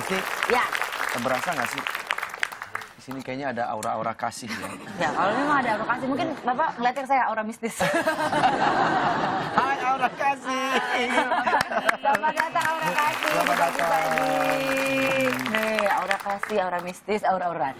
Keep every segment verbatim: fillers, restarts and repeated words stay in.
Hesti, Ya. berasa nggak sih? Di sini kayaknya ada aura-aura kasih ya. Ya, kalau memang ada aura kasih, mungkin Bapak ngeliatin saya aura mistis. Hai aura kasih. Selamat datang aura kasih. Selamat datang. Nih, aura kasih, aura mistis, aura-auran.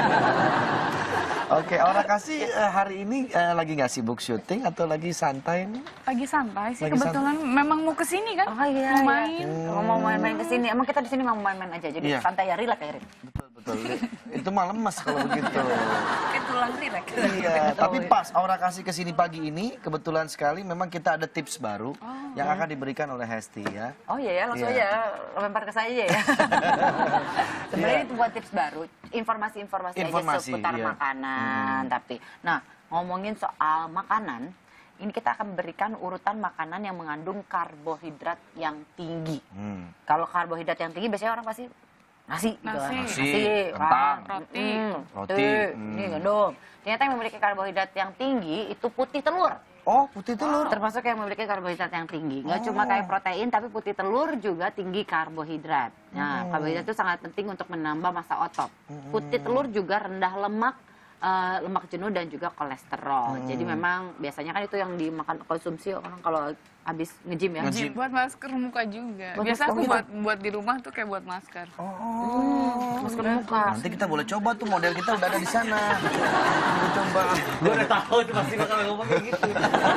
Oke, aura kasih eh, hari ini eh, lagi nggak sibuk syuting atau lagi santai nih? Lagi santai sih, Lagi kebetulan memang mau kesini kan, Oh iya, mau iya. main. Kalau mau main-main ke sini, emang kita di sini mau main-main aja, jadi Iya. santai ya, relax ya, Rin. Betul betul. Itu malam mas kalau begitu. Kayak tulang relax. Iya, tapi pas aura kasih ke sini pagi ini kebetulan sekali memang kita ada tips baru yang akan diberikan oleh Hesti ya. Oh iya ya, langsung Iya. aja lempar ke saya aja ya. Sebenarnya Iya. itu buat tips baru, informasi-informasi aja Informasi, seputar iya. makanan. Tapi, nah ngomongin soal makanan, ini kita akan berikan urutan makanan yang mengandung karbohidrat yang tinggi. Hmm. Kalau karbohidrat yang tinggi biasanya orang pasti nasi, gitu kan. Nasi. Nasi, kan. kentang, roti. Mm, roti, hmm. Ini gandum. Ternyata yang memiliki karbohidrat yang tinggi itu putih telur. Oh, putih telur. Termasuk yang memiliki karbohidrat yang tinggi. Nggak cuma kayak protein, tapi putih telur juga tinggi karbohidrat. Nah, karbohidrat itu sangat penting untuk menambah massa otot. Putih telur juga rendah lemak, eh, lemak jenuh dan juga kolesterol. Jadi memang biasanya kan itu yang dimakan konsumsi orang kalau habis nge-gym ya. Nge-gym. Buat masker muka juga. Buat Biasa masker aku muka. buat buat di rumah tuh kayak buat masker. Oh. Masker muka. Nanti kita boleh coba tuh, model kita udah ada di sana. Kita coba. Gue udah tahu tuh pasti bakal ngomong kayak gitu.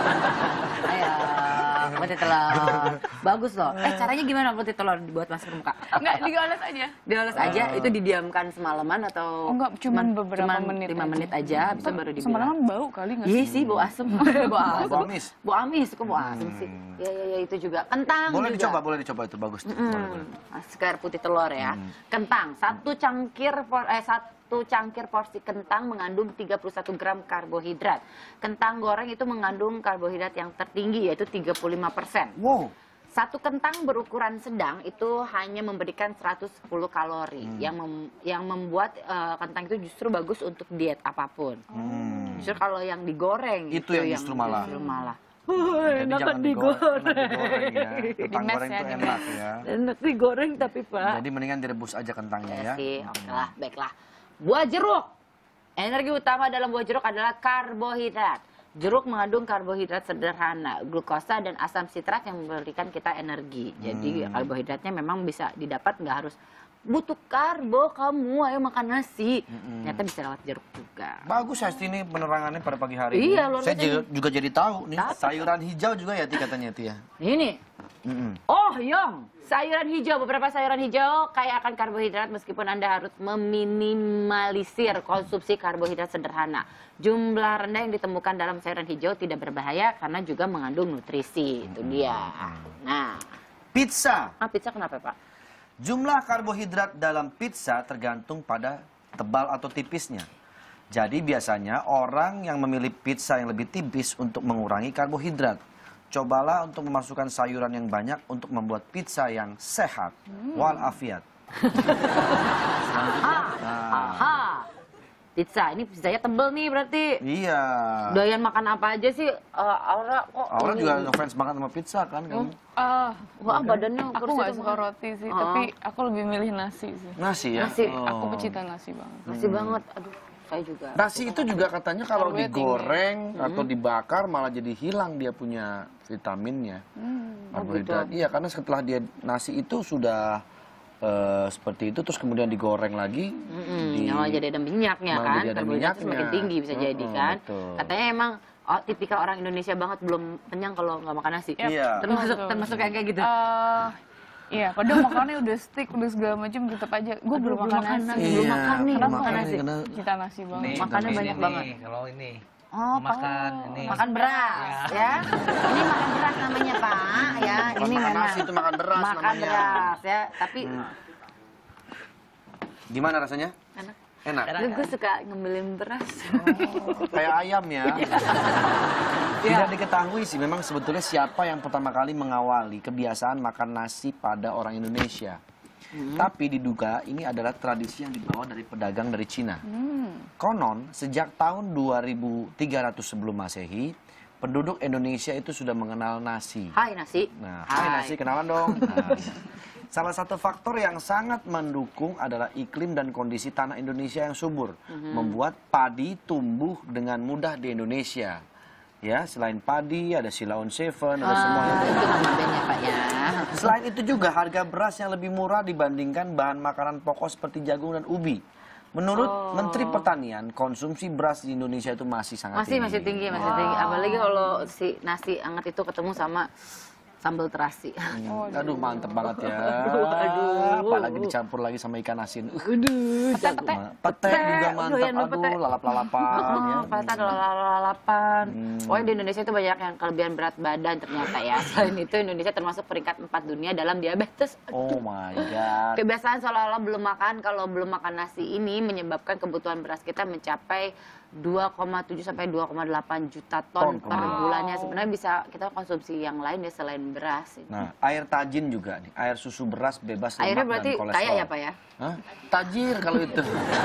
Ayo, putih telur. Bagus loh. Eh, caranya gimana putih telur dibuat masker muka? Enggak, digoles aja. Dioles aja, itu didiamkan semalaman atau Oh, enggak, cuman beberapa menit lima aja. menit aja, habis itu baru dibilang. Semalaman bau kali nggak Iya sih? sih, bau asem. Bau asem. Bau amis. Bau amis, kok bau asem sih? Ya, ya, ya, itu juga. Kentang Boleh juga. dicoba, boleh dicoba itu bagus tuh. Boleh, boleh. Hmm, masker putih telur ya. Kentang, satu cangkir por- eh satu cangkir porsi kentang mengandung tiga puluh satu gram karbohidrat. Kentang goreng itu mengandung karbohidrat yang tertinggi yaitu tiga puluh lima persen. Wow. Satu kentang berukuran sedang itu hanya memberikan seratus sepuluh kalori yang mem- yang membuat eh, kentang itu justru bagus untuk diet apapun. Justru kalau yang digoreng Itu yang justru malah. justru malah. Jadi enak jangan digoreng, enak digoreng ya. Kentang Di-mash goreng ya, tuh di-mash. enak ya. Enak digoreng tapi Pak. Jadi mendingan direbus aja kentangnya Ya ya. sih, oke lah, baiklah. Buah jeruk. Energi utama dalam buah jeruk adalah karbohidrat. Jeruk mengandung karbohidrat sederhana, glukosa dan asam sitrat yang memberikan kita energi. Jadi karbohidratnya memang bisa didapat, nggak harus butuh karbo kamu, ayo makan nasi. Ternyata bisa lewat jeruk juga. Bagus Hesti ini penerangannya pada pagi hari ini. Iya, luar Saya biasa juga, ini. juga jadi tahu nih. Tahu. Sayuran hijau juga ya Ti katanya Ti ya. Ini, Mm-mm. oh Yong, sayuran hijau, beberapa sayuran hijau kaya akan karbohidrat meskipun Anda harus meminimalisir konsumsi karbohidrat sederhana. Jumlah rendah yang ditemukan dalam sayuran hijau tidak berbahaya karena juga mengandung nutrisi. Itu dia. Nah, Pizza. ah, pizza kenapa Pak? Jumlah karbohidrat dalam pizza tergantung pada tebal atau tipisnya. Jadi biasanya orang yang memilih pizza yang lebih tipis untuk mengurangi karbohidrat. Cobalah untuk memasukkan sayuran yang banyak untuk membuat pizza yang sehat walafiat. Aha, aha. Pizza, ini pizzanya tebel nih berarti. Iya. Doyan makan apa aja sih? Eh, Aura kok Orang ini- juga ngefans banget sama pizza kan kamu. Ah, Wah, badannya aku kurus nggak itu, suka Bang. roti sih, Oh. tapi aku lebih milih nasi sih. Nasi ya? Nasi. Oh. Aku pecinta nasi banget. Masih banget. Aduh, saya juga. Nasi itu juga katanya kalau Karbonya digoreng atau dibakar malah jadi hilang dia punya vitaminnya. Hmm. Karbohidrat. Iya, karena setelah dia nasi itu sudah eh, seperti itu terus kemudian digoreng lagi. Mm-mm, di- malah jadi ada minyaknya malah kan, jadi ada karbohidrat itu semakin minyaknya. tinggi bisa jadi Mm-mm, kan. betul. Katanya emang oh, tipikal orang Indonesia banget belum kenyang kalau nggak makan nasi. Iya. Termasuk Betul. termasuk kayak kayak gitu. Eh, iya, padahal makannya udah stick, udah segala macam tetap aja. Gue Aduh, belum makan nasi. belum makan nih, belum belum makan makan nih, nasi. karena- Cinta nasi banget. Nih, Makannya tapi banyak ini banget. nih, kalau ini Oh, makan oh, ini. makan beras ya. Ini makan beras namanya Pak ya. Bukan Ini makan memang nasi, itu makan beras makan namanya. beras ya. Tapi Gimana rasanya? enak. Enak. Gue suka ngemilin beras. Kayak ayam ya. Tidak diketahui sih memang sebetulnya siapa yang pertama kali mengawali kebiasaan makan nasi pada orang Indonesia. Tapi diduga ini adalah tradisi yang dibawa dari pedagang dari Cina. Konon sejak tahun dua ribu tiga ratus sebelum Masehi, penduduk Indonesia itu sudah mengenal nasi. Hai nasi. Nah, hai nasi, kenalan dong. Nah, Salah satu faktor yang sangat mendukung adalah iklim dan kondisi tanah Indonesia yang subur, mm-hmm. membuat padi tumbuh dengan mudah di Indonesia. Ya, selain padi ada Silaun Seven, ada Ah, semua yang itu nama bandnya Pak ya. Selain itu juga harga beras yang lebih murah dibandingkan bahan makanan pokok seperti jagung dan ubi. Menurut Oh. Menteri Pertanian, konsumsi beras di Indonesia itu masih sangat Masih tinggi. masih tinggi, masih tinggi. Apalagi kalau si nasi hangat itu ketemu sama sambal terasi. Hmm, aduh, mantep banget ya. Aduh, aduh. Apalagi dicampur lagi sama ikan asin. Uh, Aduh, Pete-pete. Pete juga mantap, doyan lu aduh, pete. lalap-lalapan ya. Oh, peta ada lalapan. Hmm. Pokoknya di Indonesia itu banyak yang kelebihan berat badan ternyata ya. Selain itu Indonesia termasuk peringkat empat dunia dalam diabetes. Oh my god. Kebiasaan seolah-olah belum makan, kalau belum makan nasi ini menyebabkan kebutuhan beras kita mencapai dua koma tujuh sampai dua koma delapan juta ton, Ton per per bulannya. Sebenarnya bisa kita konsumsi yang lain ya selain beras. Nah, air tajin juga nih, air susu beras bebas lemak Airnya berarti dan kolesterol. kaya ya Pak ya? Hah? Tajir kalau itu.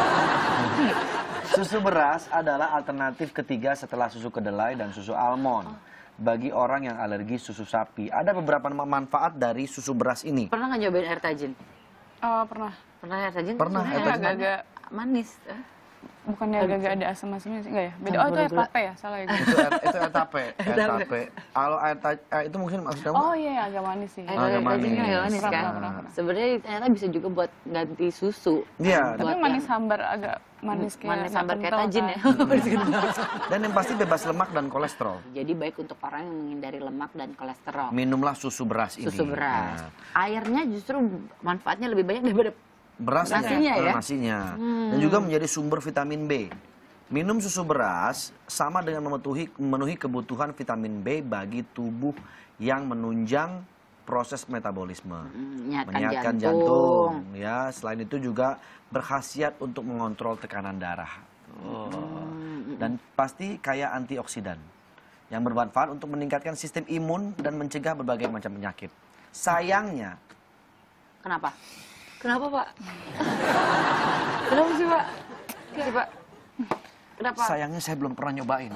Susu beras adalah alternatif ketiga setelah susu kedelai dan susu almond. Bagi orang yang alergi susu sapi, ada beberapa manfaat dari susu beras ini. Pernah nggak nyobain air tajin? Oh, pernah. Pernah air tajin? Pernah, Sebenarnya air tajin. Agak-agak, manis. Eh, bukannya agak-agak ada asam-asamnya sih? Enggak ya? Beda. Oh, Campur itu air gula. tape ya? Salah ya? Itu air, itu air tape, air tape. tape. Kalau air ta- eh, itu mungkin maksudnya Oh iya, agak manis sih. Air Agak tajin kan manis. agak manis Pernah, kan? pernah, pernah. Sebenarnya ternyata bisa juga buat ganti susu. Iya. Tapi Buat manis yang- hambar, agak manis kayak manis nggak sambar kayak kental tajin kan. ya. Dan yang pasti bebas lemak dan kolesterol. Jadi baik untuk orang yang menghindari lemak dan kolesterol. Minumlah susu beras ini. Susu beras. Nah, Airnya justru manfaatnya lebih banyak daripada berasnya, Nasinya ya? eh, nasinya. Dan juga menjadi sumber vitamin B. Minum susu beras sama dengan memenuhi, memenuhi kebutuhan vitamin B bagi tubuh yang menunjang proses metabolisme, menyehatkan menyehatkan jantung. jantung. Ya, selain itu juga berkhasiat untuk mengontrol tekanan darah. Oh. Dan pasti kaya antioksidan yang bermanfaat untuk meningkatkan sistem imun dan mencegah berbagai macam penyakit. Sayangnya, Kenapa? Kenapa Pak? Kenapa sih Pak? Kenapa sih Pak? Kenapa? sayangnya saya belum pernah nyobain.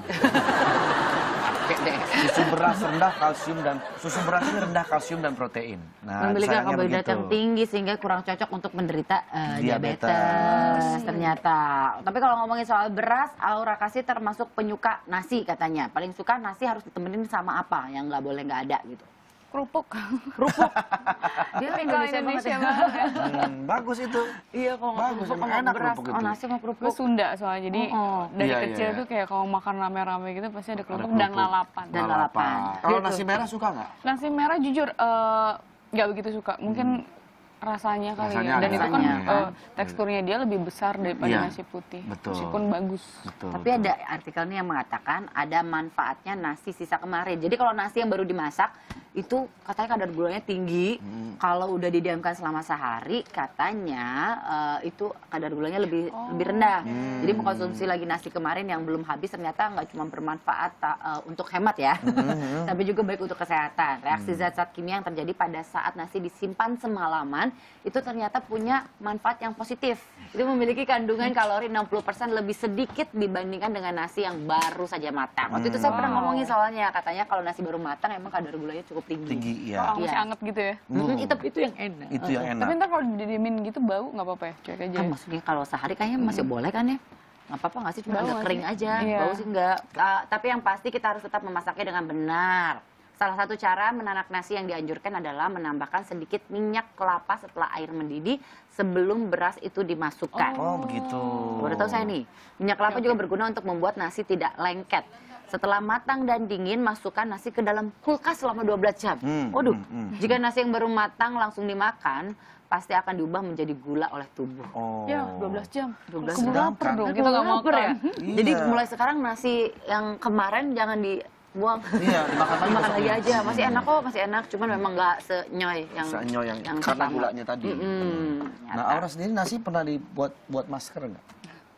Oke deh. Susu beras rendah kalsium dan susu beras ini rendah kalsium dan protein. Nah, Memiliki sayangnya karbohidrat begitu. yang tinggi sehingga kurang cocok untuk menderita eh, Diabetes. diabetes ternyata. Tapi kalau ngomongin soal beras, Aura kasih termasuk penyuka nasi katanya. Paling suka nasi harus ditemenin sama apa yang nggak boleh nggak ada gitu. Kerupuk. Kerupuk. Dia Kalau Indonesia, Indonesia banget. banget ya. Hmm, bagus itu. Iya kok Bagus, kerupuk emang sama enak beras. kerupuk Oh itu. nasi sama Gue kerupuk. Sunda soalnya, jadi Oh, oh. dari Iya, kecil iya. tuh kayak kalau makan rame-rame gitu pasti ada kerupuk, kerupuk. dan lalapan. Dan lalapan. Kalau Gitu. nasi merah suka nggak? Nasi merah jujur eh, nggak begitu suka, mungkin rasanya kali Rasanya ya. Dan ada itu kan rasanya, eh, teksturnya dia lebih besar daripada Iya, nasi putih. betul. Meskipun bagus. Betul. Tapi ada artikelnya yang mengatakan ada manfaatnya nasi sisa kemarin. Jadi kalau nasi yang baru dimasak itu katanya kadar gulanya tinggi. Hmm. Kalau udah didiamkan selama sehari katanya eh, itu kadar gulanya lebih lebih rendah. Hmm. Jadi mengkonsumsi lagi nasi kemarin yang belum habis ternyata nggak cuma bermanfaat ta- eh, untuk hemat ya, Hmm. tapi juga baik untuk kesehatan. Reaksi zat-zat kimia yang terjadi pada saat nasi disimpan semalaman itu ternyata punya manfaat yang positif. Itu memiliki kandungan kalori enam puluh persen lebih sedikit dibandingkan dengan nasi yang baru saja matang. Waktu itu saya pernah Wow. ngomongin soalnya, katanya kalau nasi baru matang emang kadar gulanya cukup tinggi. Tinggi, ya. Kalau masih Iya. anget gitu ya. Mm, itu, itu yang enak. Itu yang enak. Tapi ntar kalau didiemin gitu bau nggak apa-apa ya? Cuek aja. Kan ya? maksudnya kalau sehari kayaknya masih boleh kan ya? Nggak apa-apa nggak sih? Cuma Bau agak nggak kering sih? aja. Iya. Bau sih nggak. Ah, tapi yang pasti kita harus tetap memasaknya dengan benar. Salah satu cara menanak nasi yang dianjurkan adalah menambahkan sedikit minyak kelapa setelah air mendidih sebelum beras itu dimasukkan. Oh, begitu. Baru tahu saya nih. Minyak kelapa juga berguna untuk membuat nasi tidak lengket. Setelah matang dan dingin, masukkan nasi ke dalam kulkas selama dua belas jam. Hmm, Waduh, hmm, hmm. jika nasi yang baru matang langsung dimakan, pasti akan diubah menjadi gula oleh tubuh. Oh. Ya, dua belas jam. dua belas Keburu jam. lapar dong, Kita kita nggak lapar makan. ya. Iya. Jadi mulai sekarang nasi yang kemarin jangan dibuang. Iya, dimakan lagi Dimakan lagi besoknya. aja. Masih enak kok, masih enak. Cuman memang nggak senyoy yang Sanyo yang, karena pertama. gulanya tadi. Mm-mm, Nah, nyata. Aura sendiri nasi pernah dibuat buat masker nggak?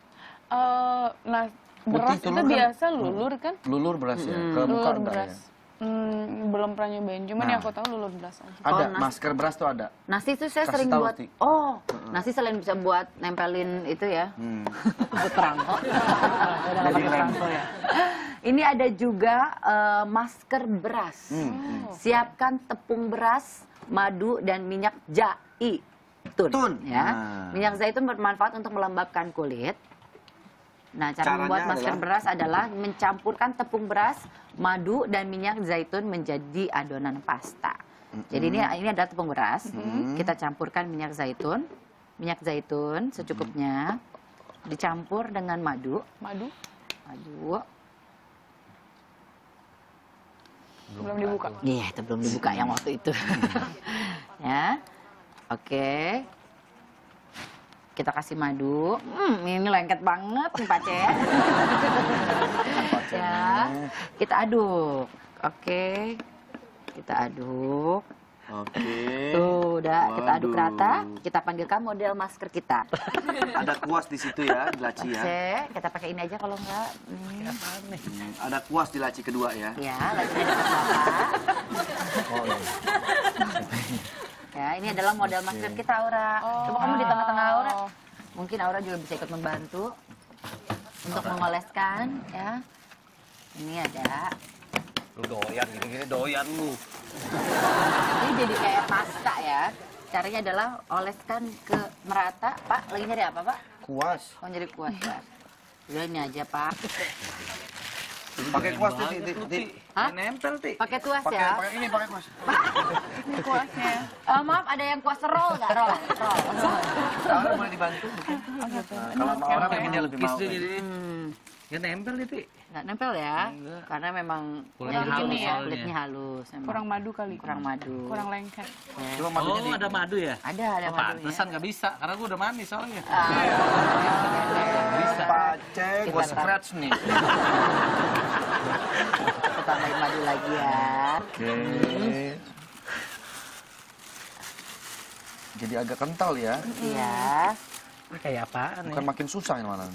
Eh, nah, Putih beras telur itu kan- biasa lulur kan? Lulur beras ya? Ke muka Lulur enggak beras. ya? Hmm, belum pernah nyobain, cuman Nah. yang aku tahu lulur beras aja. Ada, Oh, nasi- masker beras tuh ada. Nasi itu saya Kasih sering tahu, buat. Ti. Oh, nasi selain bisa buat nempelin itu ya. Hmm. Buat perangko. Udah nggak pakai Jadi perangko ya. Ini ada juga eh, masker beras. Hmm, Siapkan tepung beras, madu, dan minyak zaitun. Tun. Ya. Nah. Minyak zaitun bermanfaat untuk melembabkan kulit. Nah, cara Caranya membuat masker adalah? beras adalah mencampurkan tepung beras, madu, dan minyak zaitun menjadi adonan pasta. Jadi ini ini adalah tepung beras. Kita campurkan minyak zaitun, minyak zaitun secukupnya, dicampur dengan madu, Madu madu. belum dibuka. Iya, itu belum dibuka yang waktu itu. Ya, oke. Kita kasih madu. Hmm, ini lengket banget nih Pak Ce. Ya, kita aduk. Oke, kita aduk. Oke. Tuh, udah kita aduk Waduh. rata. Kita panggilkan model masker kita. Ada kuas di situ ya, di laci ya. Oke, kita pakai ini aja kalau enggak. Nih. Hmm, ada kuas di laci kedua ya. Ya, lagi ada bapak. Oh, iya. Ya, ini adalah model masker kita, Aura. Coba kamu di tengah-tengah, Aura. Mungkin Aura juga bisa ikut membantu untuk mengoleskan, ya. Ini ada. Lu doyan gini-gini doyan lu. Ini jadi kayak pasta ya. Caranya adalah oleskan ke merata. Pak, lagi nyari apa, Pak? Kuas. Oh, nyari kuas, Pak. Udah ini aja, Pak. Pakai kuas tuh, Ti, Ti, Ti. Hah? Nempel, Ti. Pakai kuas Pakai ya. pakai ini, pakai kuas. Ini kuasnya. Eh, maaf, ada yang kuas roll nggak? Roll, roll. Kalau boleh dibantu. Nah, kalau mau orang ini dia lebih mau. Hmm. Ya nempel nih, Ti. Nggak nempel ya, karena memang Kulitnya ya, halus begini ya, soalnya. kulitnya halus. memang. Kurang madu kali. kurang madu. Kurang lengket. Ya. Coba madunya Oh, di. ada madu ya? Ada, ada Oh, madunya. pantesan nggak bisa, karena gua udah manis soalnya. Ah, Bisa. Pace, gua Kita scratch nih. kita tambahin madu lagi ya. Oke. Jadi agak kental ya. Iya. Ini kayak apaan Bukan makin susah yang mana.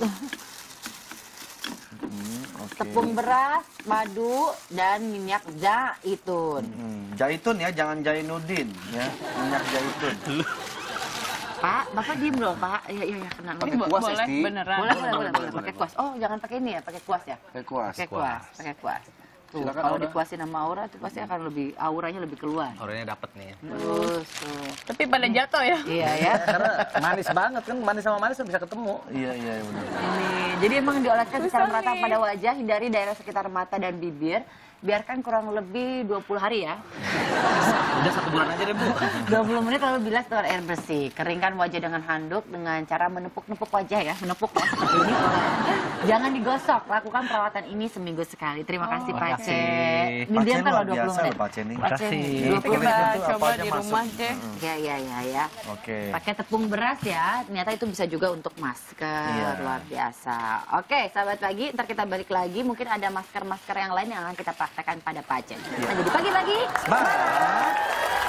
Hmm, oke. Tepung beras, madu, dan minyak zaitun. Hmm, Zaitun ya, jangan Jainuddin ya. Minyak zaitun. Pak, Bapak diem dong, Pak. Iya, iya, iya, kena. Pakai Ini bo- kuas, boleh Esti. beneran. Boleh, boleh, boleh, boleh. boleh, Pakai kuas. Oh, jangan pakai ini ya, pakai kuas ya. Pakai kuas. Pakai kuas, pakai kuas. Tuh, Silakan, kalau Aura. dikuasin sama Aura, itu pasti akan lebih, auranya lebih keluar. Orangnya dapet nih. Terus, tuh. Tapi pada jatuh ya. Iya ya. Karena manis banget kan, manis sama manis bisa ketemu. Iya, iya, benar. Ini, jadi emang dioleskan secara Susah merata nih. pada wajah, hindari daerah sekitar mata dan bibir. Biarkan kurang lebih dua puluh hari ya. Udah satu bulan aja deh, Bu. dua puluh menit lalu bilas dengan air bersih. Keringkan wajah dengan handuk dengan cara menepuk-nepuk wajah ya. Menepuk ya, seperti ini. Jangan digosok. Lakukan perawatan ini seminggu sekali. Terima kasih, Pak Ce. makasih. Ini Pak dia Ce ntar luar loh dua puluh biasa menit. loh, Pak Ce nih. Pak Ce, Makasih. dua puluh Kita menit. itu apa coba aja di masuk. rumah, Ce. Ya, ya, ya, ya. Oke. Pakai tepung beras ya, ternyata itu bisa juga untuk masker, Iya. luar biasa. Oke, sahabat pagi, ntar kita balik lagi, mungkin ada masker-masker yang lain yang akan kita praktekkan pada Pak Ce. Nah, jadi pagi lagi. Semangat.